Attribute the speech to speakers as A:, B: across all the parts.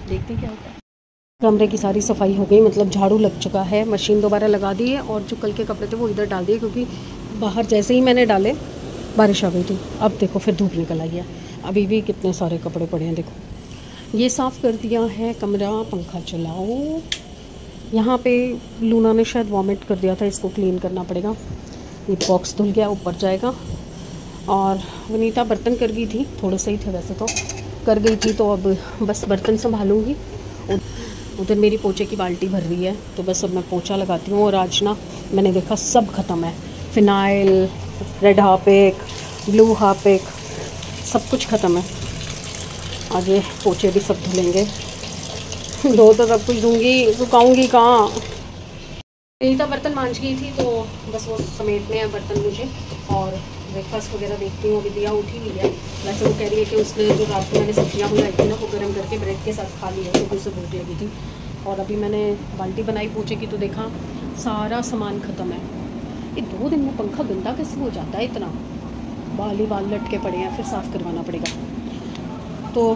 A: देखते हैं क्या होता है। कमरे की सारी सफाई हो गई, मतलब झाड़ू लग चुका है, मशीन दोबारा लगा दी है और जो कल के कपड़े थे वो इधर डाल दिए क्योंकि बाहर जैसे ही मैंने डाले बारिश आ गई थी। अब देखो फिर धूप निकल आई है, अभी भी कितने सारे कपड़े पड़े हैं। देखो ये साफ़ कर दिया है कमरा। पंखा चलाओ। यहाँ पे लूना ने शायद वॉमिट कर दिया था, इसको क्लीन करना पड़ेगा। ये बॉक्स धुल गया, ऊपर जाएगा। और वनीता बर्तन कर गई थी, थोड़े से ही थे वैसे तो, कर गई थी, तो अब बस बर्तन संभालूँगी। उधर मेरी पोछे की बाल्टी भर रही है, तो बस अब मैं पोछा लगाती हूँ। और आज ना मैंने देखा सब ख़त्म है, phenyl, red Harpic, blue Harpic, सब कुछ ख़त्म है। आज ये पोछे भी सब धुलेंगे। धो तो सब कुछ दूँगी, सुखाऊँगी कहाँ। वनीता बर्तन मांझ गई थी, तो बस वो समेटने हैं बर्तन मुझे। और ब्रेकफास्ट वगैरह देखती हूँ, अभी दिया उठी हुई है। वैसे वो कह रही है कि उसने जो रात में मैंने सब्जियाँ बनाई थी ना, वो गर्म करके ब्रेड के साथ खा ली है, क्योंकि उसे भूख लगी थी। और अभी मैंने बाल्टी बनाई पोछे की, तो देखा सारा सामान ख़त्म है। ये 2 दिन में पंखा गंदा कैसे हो जाता है इतना। बाल ही बाल लटके पड़े हैं, फिर साफ़ करवाना पड़ेगा। तो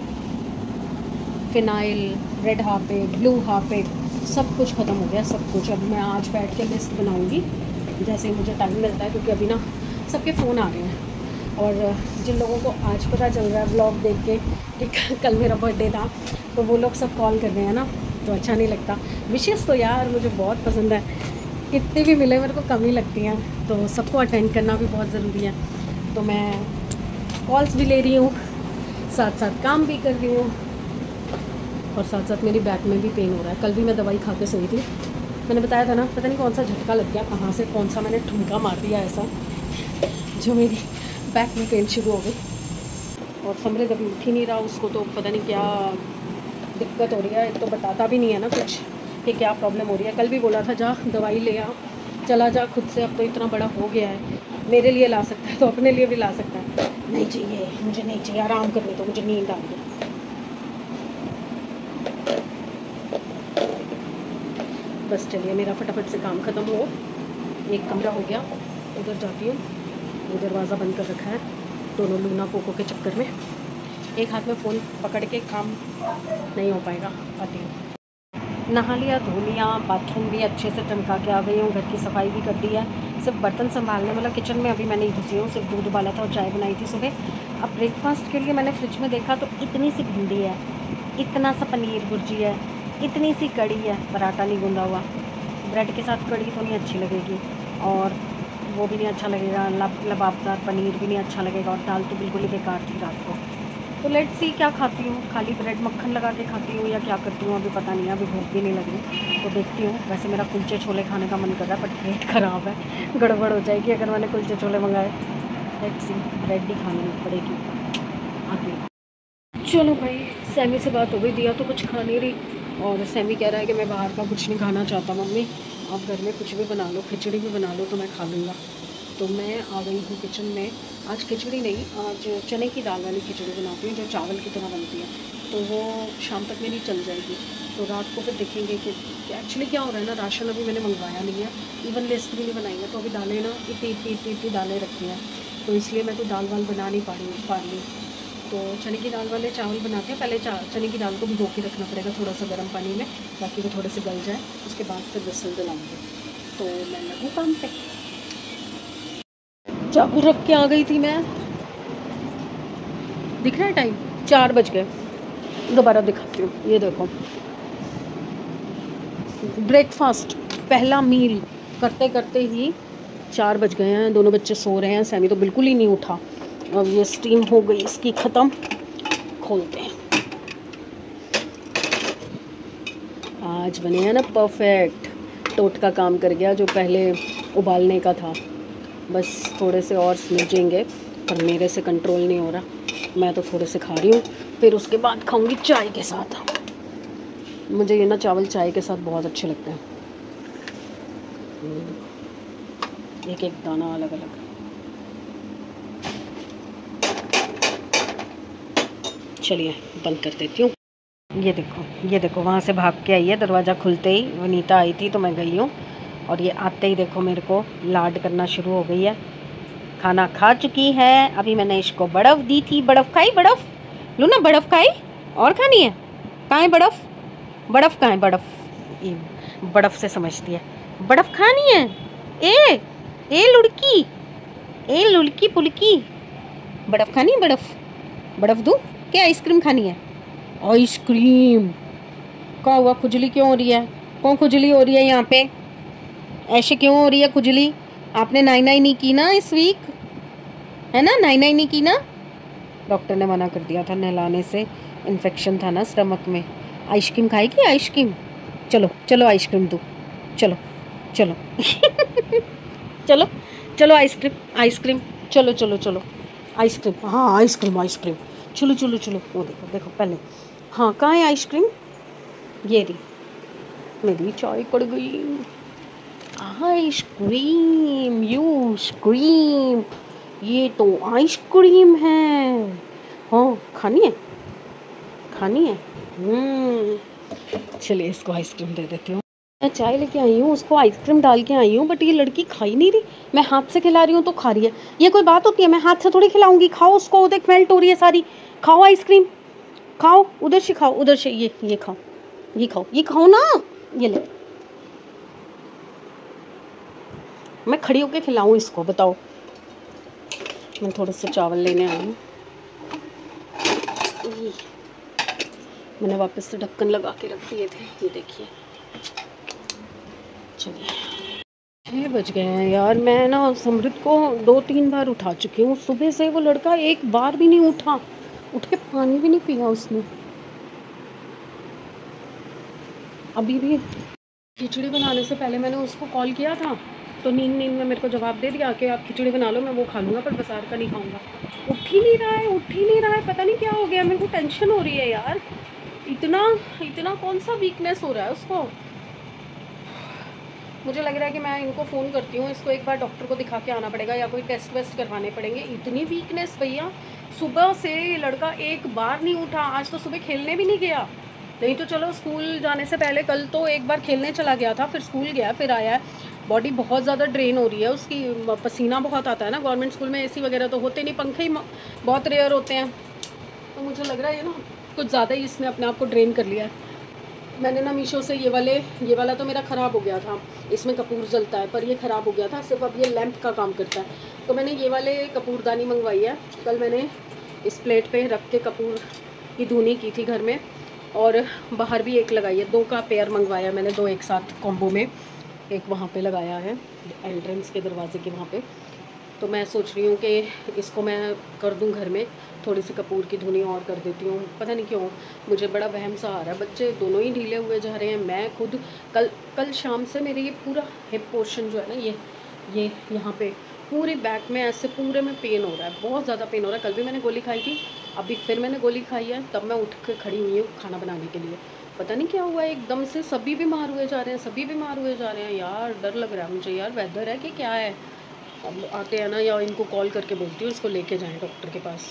A: phenyl, red Harpic, blue Harpic, सब कुछ ख़त्म हो गया, सब कुछ। अब मैं आज बैठ के लिस्ट बनाऊँगी जैसे मुझे टाइम मिलता है, क्योंकि अभी ना सबके फ़ोन आ रहे हैं। और जिन लोगों को आज पता चल रहा है व्लॉग देख के कि कल मेरा बर्थडे था, तो वो लोग सब कॉल कर रहे हैं ना, तो अच्छा नहीं लगता। विशेष तो यार मुझे बहुत पसंद है, कितने भी मिले मेरे को कम ही लगती हैं, तो सबको अटेंड करना भी बहुत ज़रूरी है। तो मैं कॉल्स भी ले रही हूँ, साथ साथ काम भी कर रही हूँ, और साथ साथ मेरी बैक में भी पेन हो रहा है। कल भी मैं दवाई खा के सोई थी, मैंने बताया था ना, पता नहीं कौन सा झटका लग गया, कहाँ से कौन सा मैंने ठुमका मार दिया ऐसा, जो मेरी बैक में पेन शुरू हो गई। और समृद्ध अभी उठ ही नहीं रहा, उसको तो पता नहीं क्या दिक्कत हो रही है। एक तो बताता भी नहीं है ना कुछ कि क्या प्रॉब्लम हो रही है। कल भी बोला था जा दवाई ले आ, चला जा खुद से, अब तो इतना बड़ा हो गया है, मेरे लिए ला सकता है तो अपने लिए भी ला सकता है। नहीं चाहिए मुझे, नहीं चाहिए, आराम करने दो, मुझे नींद आ रही है। बस चलिए मेरा फटाफट से काम ख़त्म हो। एक कमरा हो गया, उधर जाती हूँ, वो दरवाज़ा बंद कर रखा है, दोनों लूना पोको के चक्कर में एक हाथ में फ़ोन पकड़ के काम नहीं हो पाएगा। आती हूँ। नहा लिया, धो लिया, बाथरूम भी अच्छे से चमका के आ गई हूँ, घर की सफाई भी कर दी है। सिर्फ बर्तन संभालने वाला किचन में अभी मैं नहीं घुसी हूँ, सिर्फ दूध उबाला था और चाय बनाई थी सुबह। अब ब्रेकफास्ट के लिए मैंने फ्रिज में देखा तो इतनी सी भिंडी है, इतना सा पनीर भुर्जी है, इतनी सी कड़ी है, पराठा नहीं गूंदा हुआ। ब्रेड के साथ कड़ी तो नहीं अच्छी लगेगी, और वो भी नहीं अच्छा लगेगा, लबाबदार पनीर भी नहीं अच्छा लगेगा, और दाल तो बिल्कुल ही बेकार थी रात को। तो लेट्स सी क्या खाती हूँ, खाली ब्रेड मक्खन लगा के खाती हूँ या क्या करती हूँ, अभी पता नहीं है, अभी भूख भी नहीं लग रही, तो देखती हूँ। वैसे मेरा कुलचे छोले खाने का मन कर रहा है, बट पेट ख़राब है, गड़बड़ हो जाएगी अगर मैंने कुलचे छोले मंगाए। लेट्स सी, ब्रेड ही खानी पड़ेगी। आती हूँ। चलो भाई, सैमी से बात हो गई, दिया तो कुछ खा नहीं रही, और सैमी कह रहा है कि मैं बाहर का कुछ नहीं खाना चाहता मम्मी, आप घर में कुछ भी बना लो, खिचड़ी भी बना लो तो मैं खा लूँगा। तो मैं आ गई हूँ किचन में। आज खिचड़ी नहीं, आज चने की दाल वाली खिचड़ी बनाती हूँ, जो चावल की तरह बनती है, तो वो शाम तक मेरी चल जाएगी। तो रात को फिर देखेंगे कि एक्चुअली क्या हो रहा है ना, राशन अभी मैंने मंगवाया नहीं है, इवन लिस्ट भी नहीं बनाई है, तो अभी दालें ना इतनी दालें रखी हैं, तो इसलिए मैं तो दाल वाल बना नहीं पा रही। तो चने की दाल वाले चावल बनाते हैं। पहले चने की दाल को भिगो के रखना पड़ेगा थोड़ा सा गर्म पानी में, ताकि वो थोड़े से गल जाए, उसके बाद फिर विसल दिलाऊंगी। तो मैं लगूँ काम पे। चाकू रख के आ गई थी मैं, दिख रहा है टाइम 4 बज गए। दोबारा दिखाती हूँ, ये देखो ब्रेकफास्ट, पहला मील करते करते ही 4 बज गए हैं। दोनों बच्चे सो रहे हैं, सैमी तो बिल्कुल ही नहीं उठा। अब ये स्टीम हो गई इसकी ख़त्म, खोलते हैं। आज बने हैं ना परफेक्ट, टोटका काम कर गया, जो पहले उबालने का था, बस थोड़े से और स्मूजेंगे, पर मेरे से कंट्रोल नहीं हो रहा, मैं तो थोड़े से खा रही हूँ, फिर उसके बाद खाऊंगी चाय के साथ। मुझे ये ना चावल चाय के साथ बहुत अच्छे लगते हैं, एक एक दाना अलग अलग। चलिए बंद कर देती हूँ। ये देखो वहाँ से भाग के आई है, दरवाज़ा खुलते ही वनीता आई थी तो मैं गई हूँ, और ये आते ही देखो मेरे को लाड करना शुरू हो गई है। खाना खा चुकी है, अभी मैंने इसको बर्फ़ दी थी, बर्फ़ खाई, बर्फ़ लूना, बर्फ़ खाई और खानी है, कहाँ है बर्फ़? बर्फ़ कहाँ है? बर्फ़ ये बर्फ़ से समझती है, बर्फ़ खानी है। ए लुड़की, ए लुड़की पुलकी, बर्फ़ खानी है? बर्फ़ दूँ क्या? आइसक्रीम खानी है? आइसक्रीम क्या हुआ? खुजली क्यों हो रही है? कौन खुजली हो रही है यहाँ पे? ऐसे क्यों हो रही है खुजली? आपने नाई नहीं की ना इस वीक, है ना? नाई नहीं की ना? डॉक्टर ने मना कर दिया था, नहलाने से इन्फेक्शन था ना स्टमक में। आइसक्रीम खाएगी? आइसक्रीम, चलो चलो आइसक्रीम दो, चलो चलो चलो चलो आइसक्रीम, आइसक्रीम, चलो चलो चलो आइसक्रीम, हाँ आइसक्रीम आइसक्रीम, चलो चलो चलो। वो देखो देखो पहले, हाँ कहाँ है आइसक्रीम? ये रही, मेरी चाय पड़ गई। आइसक्रीम, यू स्क्रीम, ये तो आइसक्रीम है। हाँ खानी है, खानी है। चलिए इसको आइसक्रीम दे देती हूँ। मैं चाय लेके आई हूँ, उसको आइसक्रीम डाल के आई हूँ, बट ये लड़की खा ही नहीं रही। मैं हाथ से खिला रही हूँ तो खा रही है। ये कोई बात होती है? मैं हाथ से थोड़ी खिलाऊंगी। खाओ उसको, देख मेल्ट हो रही है सारी। खाओ आइसक्रीम, खाओ, उधर से खाओ, उधर से। ये खाओ, ये खाओ, ये खाओ ना। ये ले, मैं खड़ी होके खिलाऊं इसको? बताओ। मैं थोड़ा सा चावल लेने आई हूँ, मैंने वापस से ढक्कन लगा के रख दिए थे, ये देखिए। चलिए 6 बज गए हैं यार। मैं ना समृद्ध को 2-3 बार उठा चुकी हूँ सुबह से। वो लड़का एक बार भी नहीं उठा, उठ के पानी भी नहीं पिया उसने। अभी भी खिचड़ी बनाने से पहले मैंने उसको कॉल किया था, तो नींद में मेरे को जवाब दे दिया कि आप खिचड़ी बना लो, मैं वो खा लूँगा, पर बाजार का नहीं खाऊंगा। उठ ही नहीं रहा है, उठ ही नहीं रहा है, पता नहीं क्या हो गया। मेरे को टेंशन हो रही है यार। इतना इतना कौन सा वीकनेस हो रहा है उसको? मुझे लग रहा है कि मैं इनको फ़ोन करती हूँ, इसको एक बार डॉक्टर को दिखा के आना पड़ेगा या कोई टेस्ट वेस्ट करवाने पड़ेंगे। इतनी वीकनेस भैया, सुबह से लड़का एक बार नहीं उठा। आज तो सुबह खेलने भी नहीं गया, नहीं तो चलो स्कूल जाने से पहले कल तो एक बार खेलने चला गया था, फिर स्कूल गया, फिर आया है। बॉडी बहुत ज़्यादा ड्रेन हो रही है उसकी, पसीना बहुत आता है ना। गवर्नमेंट स्कूल में एसी वगैरह तो होते नहीं, पंखे ही बहुत रेयर होते हैं, तो मुझे लग रहा है ना कुछ ज़्यादा ही इसने अपने आप को ड्रेन कर लिया है। मैंने ना मीशो से ये वाला तो मेरा ख़राब हो गया था, इसमें कपूर जलता है, पर ये ख़राब हो गया था, सिर्फ अब ये लैंप का काम करता है। तो मैंने ये वाले कपूरदानी मंगवाई है। कल मैंने इस प्लेट पे रख के कपूर की धुनी की थी घर में, और बाहर भी एक लगाई है। 2 का पेयर मंगवाया मैंने, 2 एक साथ कॉम्बो में। एक वहाँ पे लगाया है एंट्रेंस के दरवाजे के वहाँ पे। तो मैं सोच रही हूँ कि इसको मैं कर दूँ घर में, थोड़ी सी कपूर की धुनी और कर देती हूँ। पता नहीं क्यों मुझे बड़ा वहम सा आ रहा है। बच्चे दोनों ही ढीले हुए जा रहे हैं, मैं खुद कल शाम से मेरे ये पूरा हिप पोर्शन जो है ना, ये यहाँ पे पूरे बैक में ऐसे पूरे में पेन हो रहा है, बहुत ज़्यादा पेन हो रहा है। कल भी मैंने गोली खाई थी, अभी फिर मैंने गोली खाई है, तब मैं उठ के खड़ी हुई हूँ खाना बनाने के लिए। पता नहीं क्या हुआ है, एकदम से सभी बीमार हुए जा रहे हैं, सभी बीमार हुए जा रहे हैं यार। डर लग रहा है मुझे यार, वेदर है कि क्या है। अब आते हैं ना, या इनको कॉल करके बोलती हूँ इसको लेके जाएं डॉक्टर के पास।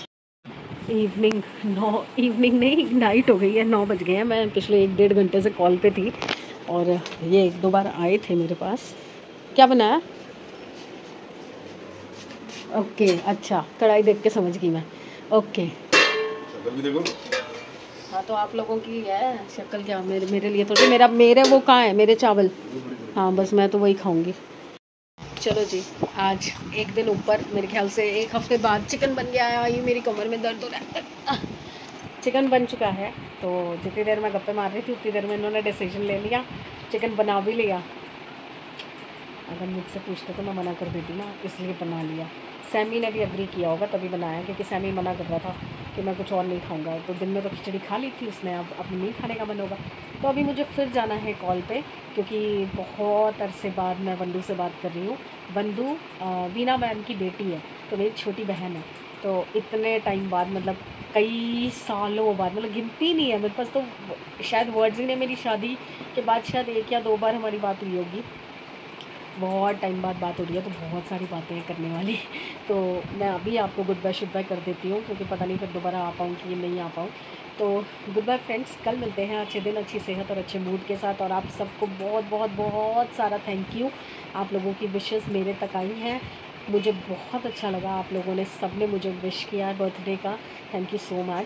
A: इवनिंग नहीं, नाइट हो गई है, 9 बज गए हैं। मैं पिछले 1-1.5 घंटे से कॉल पे थी, और ये 1-2 बार आए थे मेरे पास। क्या बनाया? ओके, अच्छा, कढ़ाई देख के समझ गई मैं। ओके, हाँ तो आप लोगों की है शक्ल, क्या मेरे लिए थोड़ी। मेरे वो कहाँ है मेरे चावल? हाँ बस मैं तो वही खाऊंगी। चलो जी, आज एक दिन ऊपर, मेरे ख्याल से 1 हफ्ते बाद चिकन बन गया है। ये मेरी कमर में दर्द हो रहा है। चिकन बन चुका है, तो जितनी देर मैं गप्पे मार रही थी उतनी देर में इन्होंने डिसीजन ले लिया, चिकन बना भी लिया। अगर मुझसे पूछते तो मैं मना कर देती ना, इसलिए बना लिया। सैमी ने भी एग्री किया होगा तभी बनाया, क्योंकि सैमी मना कर रहा था कि मैं कुछ और नहीं खाऊंगा। तो दिन में तो खिचड़ी खा ली थी उसने, अब नहीं खाने का मन होगा। तो अभी मुझे फिर जाना है कॉल पे, क्योंकि बहुत अरसे बाद मैं बंधु से बात कर रही हूँ। बंधु वीना मैम की बेटी है, तो मेरी छोटी बहन है। तो इतने टाइम बाद, मतलब कई सालों बाद, मतलब गिनती नहीं है मेरे पास, तो शायद वर्ड्स ही नहीं। मेरी शादी के बाद शायद 1 या 2 बार हमारी बात हुई होगी। बहुत टाइम बाद बात हो रही है, तो बहुत सारी बातें हैं करने वाली। तो मैं अभी आपको गुड बाय शुड बाय कर देती हूँ, क्योंकि पता नहीं फिर दोबारा आ पाऊँ कि नहीं आ पाऊँ। तो गुड बाय फ्रेंड्स, कल मिलते हैं अच्छे दिन, अच्छी सेहत और अच्छे मूड के साथ। और आप सबको बहुत बहुत बहुत सारा थैंक यू। आप लोगों की विशेस मेरे तक आई हैं, मुझे बहुत अच्छा लगा। आप लोगों ने, सब ने मुझे विश किया बर्थडे का, थैंक यू सो मच।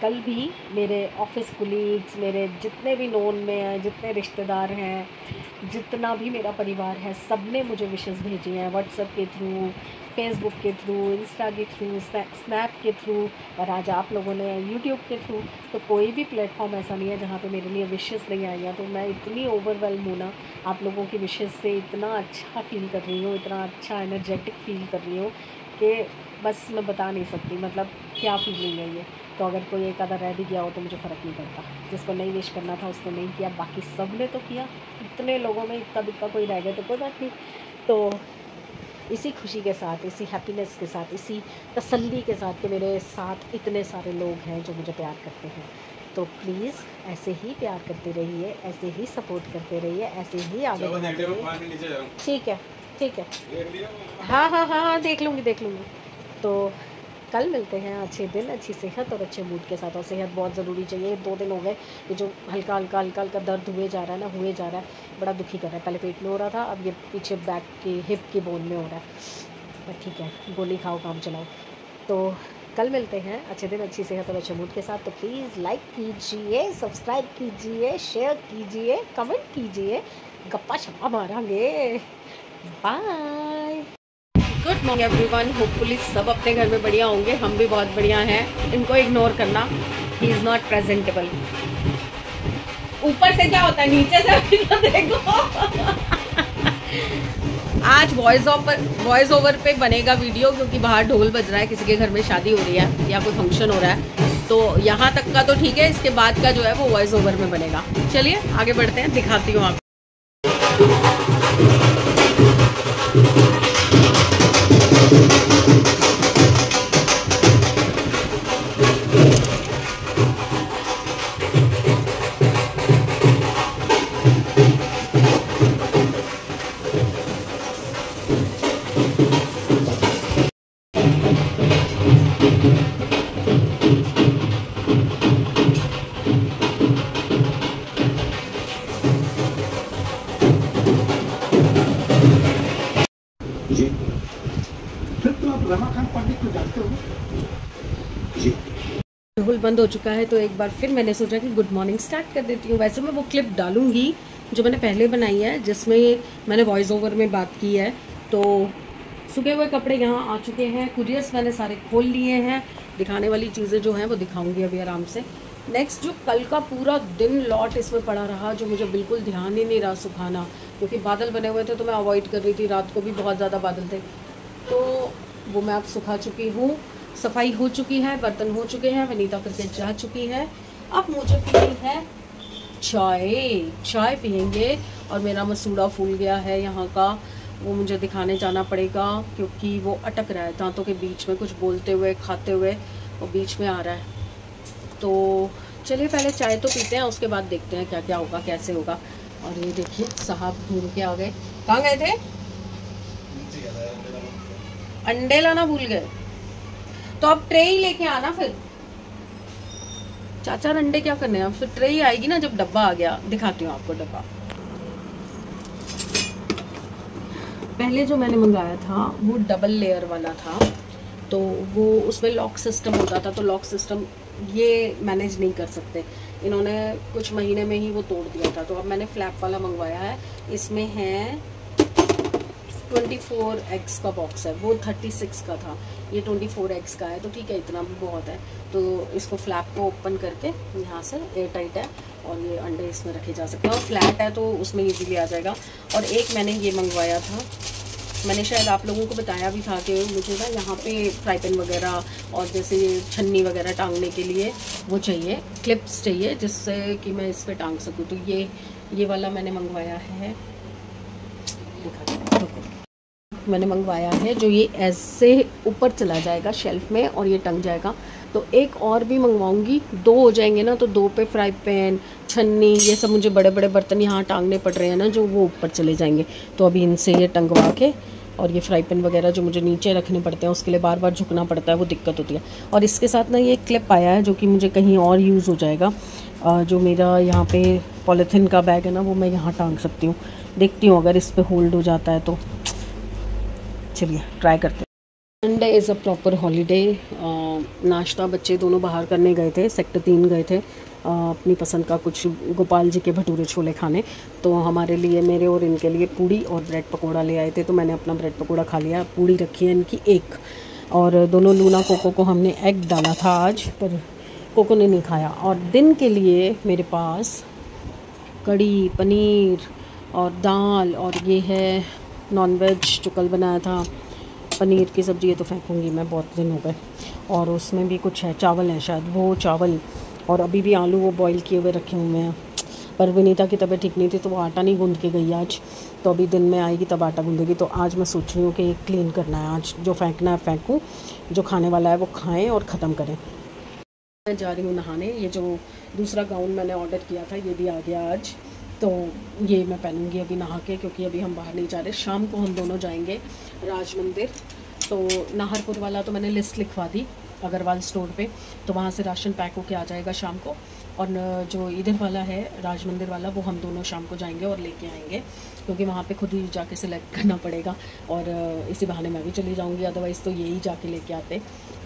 A: कल भी मेरे ऑफिस कुलीग्स, मेरे जितने भी नोन में हैं, जितने रिश्तेदार हैं, जितना भी मेरा परिवार है, सब ने मुझे विशेस भेजी हैं व्हाट्सएप के थ्रू, फेसबुक के थ्रू, इंस्टा के थ्रू, स्नैप के थ्रू, और आज आप लोगों ने यूट्यूब के थ्रू। तो कोई भी प्लेटफॉर्म ऐसा नहीं है जहाँ पे मेरे लिए विशेस नहीं आई हैं। तो मैं इतनी ओवरवेलम हूँ ना आप लोगों की विशेस से, इतना अच्छा फ़ील कर रही हूँ, इतना अच्छा एनर्जेटिक फ़ील कर रही हूँ कि बस मैं बता नहीं सकती, मतलब क्या फीलिंग है ये। तो अगर कोई एक आधा रह भी गया हो तो मुझे फ़र्क नहीं पड़ता, जिसको नहीं विश करना था उसने नहीं किया, बाकी सब ने तो किया। इतने लोगों में इक्का दुक्का कोई रह गया तो कोई बात नहीं। तो इसी खुशी के साथ, इसी हैप्पीनेस के साथ, इसी तसल्ली के साथ कि मेरे साथ इतने सारे लोग हैं जो मुझे प्यार करते हैं, तो प्लीज़ ऐसे ही प्यार करते रहिए, ऐसे ही सपोर्ट करते रहिए, ऐसे ही आगे बढ़ते रहिए। ठीक है, ठीक है, हाँ हाँ हाँ हाँ, देख लूँगी देख लूँगी। तो कल मिलते हैं अच्छे दिन, अच्छी सेहत और अच्छे मूड के साथ। और सेहत बहुत ज़रूरी चाहिए। 2 दिन हो गए ये जो हल्का हल्का हल्का हल्का दर्द हुए जा रहा है ना, हुए जा रहा है, बड़ा दुखी कर रहा है। पहले पेट में हो रहा था, अब ये पीछे बैक की हिप की बोन में हो रहा है। पर ठीक है, गोली खाओ काम चलाओ। तो कल मिलते हैं अच्छे दिन, अच्छी सेहत और अच्छे मूड के साथ। तो प्लीज़ लाइक कीजिए, सब्सक्राइब कीजिए, शेयर कीजिए, कमेंट कीजिए, गप्पा शप्पा मारेंगे। Bye. Good morning everyone, hopefully सब अपने घर में बढ़िया होंगे, हम भी बहुत बढ़िया हैं। इनको इग्नोर करना, ही इज़ नॉट प्रेजेंटेबल। ऊपर से क्या होता है, नीचे से भी तो देखो। आज वॉइस ओवर पे बनेगा वीडियो, क्योंकि बाहर ढोल बज रहा है, किसी के घर में शादी हो रही है या कोई फंक्शन हो रहा है। तो यहाँ तक का तो ठीक है, इसके बाद का जो है वो वॉइस ओवर में बनेगा। चलिए आगे बढ़ते हैं, दिखाती हूँ आपको।
B: जी, फिर तो आप रमाकांत पंडित को जानते हो? जी।
A: ढोल बंद हो चुका है, तो एक बार फिर मैंने सोचा कि गुड मॉर्निंग स्टार्ट कर देती हूँ। वैसे मैं वो क्लिप डालूंगी जो मैंने पहले बनाई है, जिसमें मैंने वॉइस ओवर में बात की है। तो सूखे हुए कपड़े यहाँ आ चुके हैं, कुरियर्स मैंने सारे खोल लिए हैं। दिखाने वाली चीज़ें जो हैं वो दिखाऊंगी अभी आराम से। नेक्स्ट, जो कल का पूरा दिन लॉट इसमें पड़ा रहा, जो मुझे बिल्कुल ध्यान ही नहीं रहा सुखाना, क्योंकि बादल बने हुए थे तो मैं अवॉइड कर रही थी। रात को भी बहुत ज़्यादा बादल थे, तो वो मैं अब सुखा चुकी हूँ। सफाई हो चुकी है, बर्तन हो चुके हैं, वनीता करके जा चुकी है। अब मुझे पीनी है चाय पियेंगे। और मेरा मसूड़ा फूल गया है यहाँ का, वो मुझे दिखाने जाना पड़ेगा, क्योंकि वो अटक रहा है दांतों के बीच में, कुछ बोलते हुए खाते हुए वो बीच में आ रहा है। तो चलिए पहले चाय तो पीते हैं, उसके बाद देखते हैं क्या क्या होगा, कैसे होगा। और ये देखिए साहब घूम के आ गए। कहाँ गए थे? अंडे लाना भूल गए, तो अब ट्रे ही लेके आना। फिर चाचा अंडे क्या करने हैं, अब फिर ट्रे ही आएगी ना जब डब्बा आ गया। दिखाती हूँ आपको डब्बा। पहले जो मैंने मंगाया था वो डबल लेयर वाला था, तो वो उसमें लॉक सिस्टम होता था। तो लॉक सिस्टम ये मैनेज नहीं कर सकते, इन्होंने कुछ महीने में ही वो तोड़ दिया था। तो अब मैंने फ्लैप वाला मंगवाया है। इसमें है 24 एग्स का बॉक्स है, वो 36 का था, ये 24 एग्स का है। तो ठीक है, इतना भी बहुत है। तो इसको फ्लैप को ओपन करके यहाँ से एयर टाइट है, और ये अंडे इसमें रखे जा सकते हैं। और फ्लैट है तो उसमें इजीली आ जाएगा। और एक मैंने ये मंगवाया था, मैंने शायद आप लोगों को बताया भी था कि मुझे ना यहाँ पे फ्राई पैन वगैरह और जैसे छन्नी वगैरह टांगने के लिए वो चाहिए, क्लिप्स चाहिए, जिससे कि मैं इस पर टांग सकूँ। तो ये वाला मैंने मंगवाया है, मैंने मंगवाया है, जो ये ऐसे ऊपर चला जाएगा शेल्फ में और ये टंग जाएगा। तो एक और भी मंगवाऊंगी, 2 हो जाएंगे ना, तो 2 पे फ्राई पैन, छन्नी, ये सब मुझे बड़े बड़े बर्तन यहाँ टांगने पड़ रहे हैं ना, जो वो ऊपर चले जाएंगे। तो अभी इनसे ये टंगवा के, और ये फ्राई पैन वगैरह जो मुझे नीचे रखने पड़ते हैं, उसके लिए बार बार झुकना पड़ता है, वो दिक्कत होती है। और इसके साथ ना ये क्लिप आया है, जो कि मुझे कहीं और यूज़ हो जाएगा। जो मेरा यहाँ पे पॉलीथीन का बैग है ना, वो मैं यहाँ टांग सकती हूँ। देखती हूँ अगर इस पर होल्ड हो जाता है तो। चलिए ट्राई करते हैं। Sunday is a proper holiday. नाश्ता बच्चे दोनों बाहर करने गए थे, सेक्टर 3 गए थे अपनी पसंद का कुछ गोपाल जी के भटूरे छोले खाने। तो हमारे लिए, मेरे और इनके लिए पूड़ी और ब्रेड पकोड़ा ले आए थे, तो मैंने अपना ब्रेड पकोड़ा खा लिया। पूड़ी रखी है इनकी एक, और दोनों लूना कोको को हमने एग डाला था आज, पर कोको ने नहीं खाया। और दिन के लिए मेरे पास कड़ी, पनीर और दाल, और ये है नॉनवेज जो कल बनाया था, पनीर की सब्ज़ी। ये तो फेंकूँगी मैं, बहुत दिन हो गए। और उसमें भी कुछ है, चावल है शायद, वो चावल, और अभी भी आलू वो बॉईल किए हुए रखे हुए हैं। पर विनीता की तबीयत ठीक नहीं थी, तो वो आटा नहीं गूँध के गई आज, तो अभी दिन में आएगी तब आटा गूँधेगी। तो आज मैं सोच रही हूँ कि क्लीन करना है आज, जो फेंकना है फेंकूँ, जो खाने वाला है वो खाएँ और ख़त्म करें। मैं जा रही हूँ नहाने। ये जो दूसरा गाउन मैंने ऑर्डर किया था ये भी आ गया आज, तो ये मैं पहनूंगी अभी नहा के, क्योंकि अभी हम बाहर नहीं जा रहे। शाम को हम दोनों जाएंगे राज मंदिर। तो नाहरपुर वाला तो मैंने लिस्ट लिखवा दी अग्रवाल स्टोर पे, तो वहाँ से राशन पैक होके आ जाएगा शाम को। और जो इधर वाला है राज मंदिर वाला, वो हम दोनों शाम को जाएंगे और लेके आएंगे, क्योंकि वहाँ पे खुद ही जाके सिलेक्ट करना पड़ेगा। और इसी बहाने मैं भी चली जाऊँगी, अदरवाइज़ तो यही जाके लेके आते।